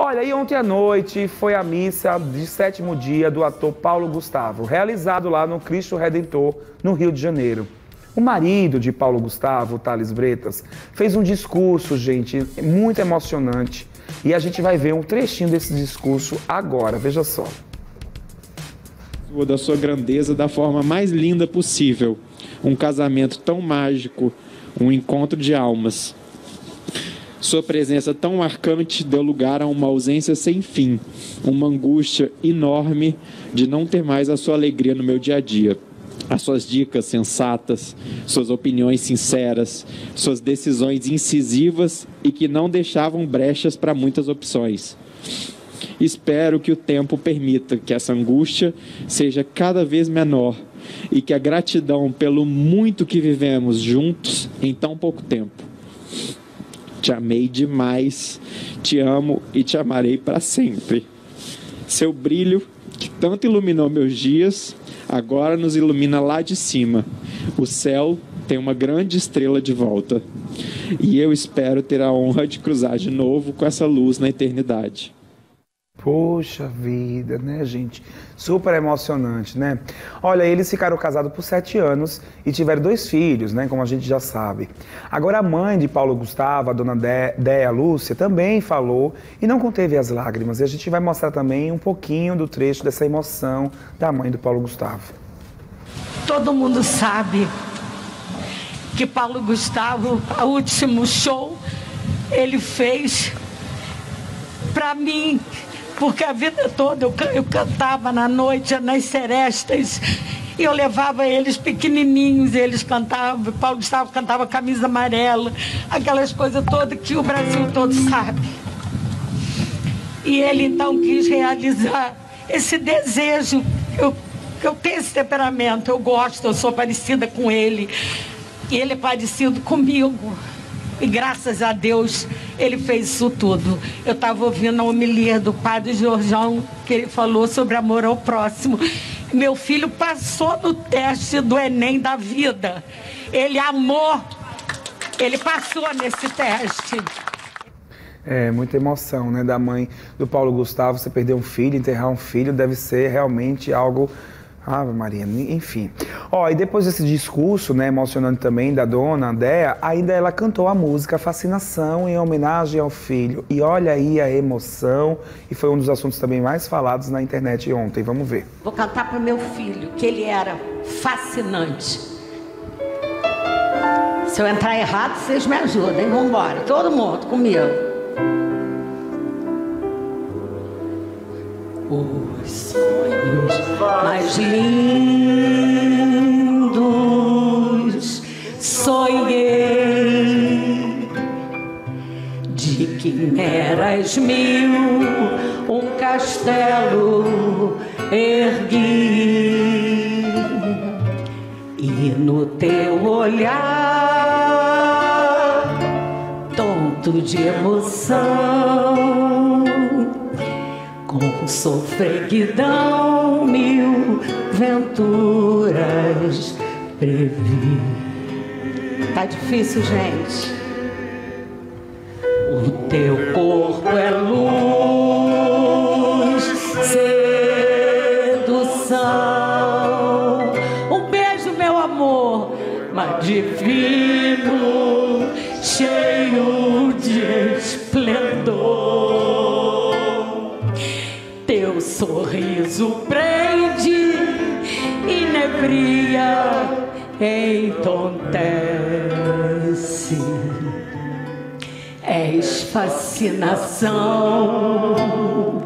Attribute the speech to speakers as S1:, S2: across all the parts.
S1: Olha, e ontem à noite foi a missa de 7º dia do ator Paulo Gustavo, realizado lá no Cristo Redentor, no Rio de Janeiro. O marido de Paulo Gustavo, Thales Bretas, fez um discurso, gente, muito emocionante. E a gente vai ver um trechinho desse discurso agora, veja só.
S2: Da sua grandeza da forma mais linda possível. Um casamento tão mágico, um encontro de almas. Sua presença tão marcante deu lugar a uma ausência sem fim, uma angústia enorme de não ter mais a sua alegria no meu dia a dia. As suas dicas sensatas, suas opiniões sinceras, suas decisões incisivas e que não deixavam brechas para muitas opções. Espero que o tempo permita que essa angústia seja cada vez menor e que a gratidão pelo muito que vivemos juntos em tão pouco tempo. Te amei demais, te amo e te amarei para sempre. Seu brilho, que tanto iluminou meus dias, agora nos ilumina lá de cima. O céu tem uma grande estrela de volta. E eu espero ter a honra de cruzar de novo com essa luz na eternidade.
S1: Poxa vida, né, gente? Super emocionante, né? Olha, eles ficaram casados por 7 anos e tiveram 2 filhos, né? Como a gente já sabe. Agora, a mãe de Paulo Gustavo, a dona Déia Lúcia, também falou e não conteve as lágrimas. E a gente vai mostrar também um pouquinho do trecho dessa emoção da mãe do Paulo Gustavo.
S3: Todo mundo sabe que Paulo Gustavo, o último show, ele fez para mim. Porque a vida toda eu cantava na noite, nas serestas, e eu levava eles pequenininhos, eles cantavam, Paulo Gustavo cantava Camisa Amarela, aquelas coisas todas que o Brasil todo sabe. E ele então quis realizar esse desejo, eu tenho esse temperamento, eu gosto, eu sou parecida com ele, e ele é parecido comigo. E graças a Deus, ele fez isso tudo. Eu estava ouvindo a homilia do padre Jorjão, que ele falou sobre amor ao próximo. Meu filho passou no teste do Enem da vida. Ele amou, ele passou nesse teste.
S1: É, muita emoção, né, da mãe do Paulo Gustavo. Você perder um filho, enterrar um filho, deve ser realmente algo... Ave Maria, enfim. Ó, e depois desse discurso, né, emocionante também da dona Déia, ainda ela cantou a música Fascinação em homenagem ao filho. E olha aí a emoção, e foi um dos assuntos também mais falados na internet ontem. Vamos ver.
S3: Vou cantar para meu filho, que ele era fascinante. Se eu entrar errado, vocês me ajudem. Vamos embora, todo mundo comigo. Os sonhos mais lindos sonhei, de quimeras mil um castelo ergui, e no teu olhar tonto de emoção, com sofreguidão mil venturas previ. Tá difícil, gente. O teu corpo é luz, sedução. Um beijo, meu amor, mas divino, cheio de esplendor. Teu sorriso prende, inebria, entontece. És fascinação,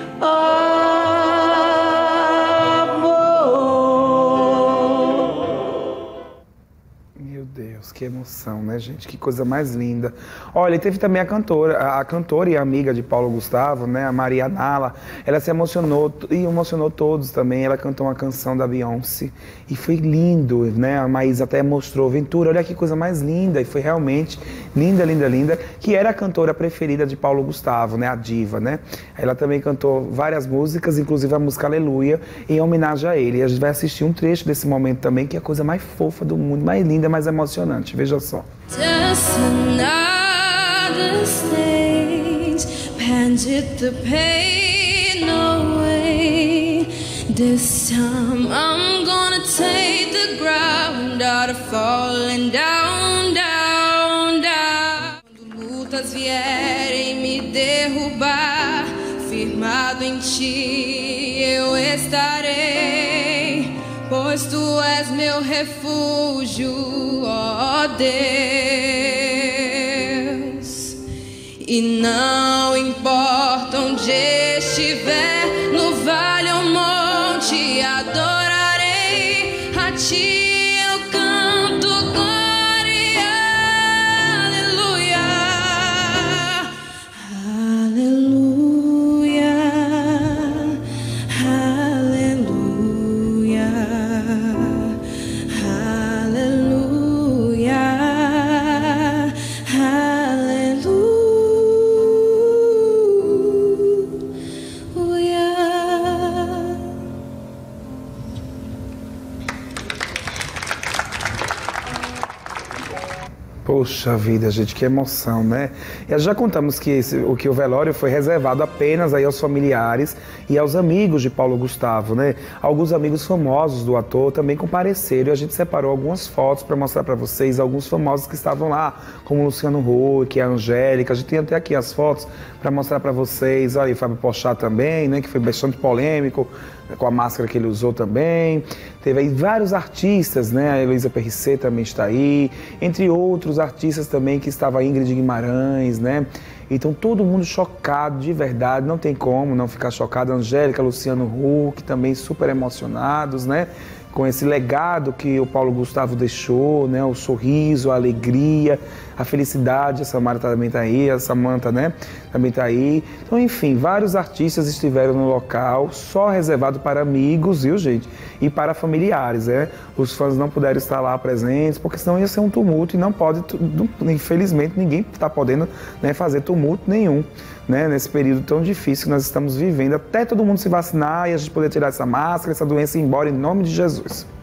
S1: Meu Deus, que emoção, né, gente? Que coisa mais linda. Olha, e teve também a cantora e amiga de Paulo Gustavo, né, a Maria Nala. Ela se emocionou e emocionou todos também. Ela cantou uma canção da Beyoncé e foi lindo, né? A Maísa até mostrou, Ventura, olha que coisa mais linda. E foi realmente linda, linda, linda, que era a cantora preferida de Paulo Gustavo, né, a diva, né? Ela também cantou várias músicas, inclusive a música Aleluia, em homenagem a ele. E a gente vai assistir um trecho desse momento também, que é a coisa mais fofa do mundo, mais linda, mais emocionante. Veja só.
S4: Just another stage and hit the pain away. This time I'm gonna take the ground out of falling down, down, down. Quando lutas vierem me derrubar, firmado em ti eu estarei, pois tu és meu refúgio, ó Deus. E não importa onde estiver, no vale ou monte, adorarei a ti. Eu canto glória, aleluia, aleluia, aleluia, aleluia, aleluia.
S1: Poxa vida, gente, que emoção, né? E já contamos que o velório foi reservado apenas aí aos familiares e aos amigos de Paulo Gustavo, né? Alguns amigos famosos do ator também compareceram e a gente separou algumas fotos para mostrar para vocês alguns famosos que estavam lá, como Luciano Huck, a Angélica. A gente tem até aqui as fotos para mostrar para vocês. Olha, o Fábio Porchat também, né? Que foi bastante polêmico com a máscara que ele usou também. Teve aí vários artistas, né? A Heloísa Perricet também está aí, entre outros artistas também que estava a Ingrid Guimarães, né? Então todo mundo chocado, de verdade, não tem como não ficar chocado. Angélica, Luciano Huck também super emocionados, né? Com esse legado que o Paulo Gustavo deixou, né? O sorriso, a alegria, a felicidade. A Samara também está aí, a Samantha, né? Também está aí. Então, enfim, vários artistas estiveram no local, só reservado para amigos, viu, gente? E para familiares, né? Os fãs não puderam estar lá presentes, porque senão ia ser um tumulto e não pode, infelizmente, ninguém está podendo, né, fazer tumulto nenhum, né? Nesse período tão difícil que nós estamos vivendo, até todo mundo se vacinar e a gente poder tirar essa máscara, essa doença ir embora em nome de Jesus.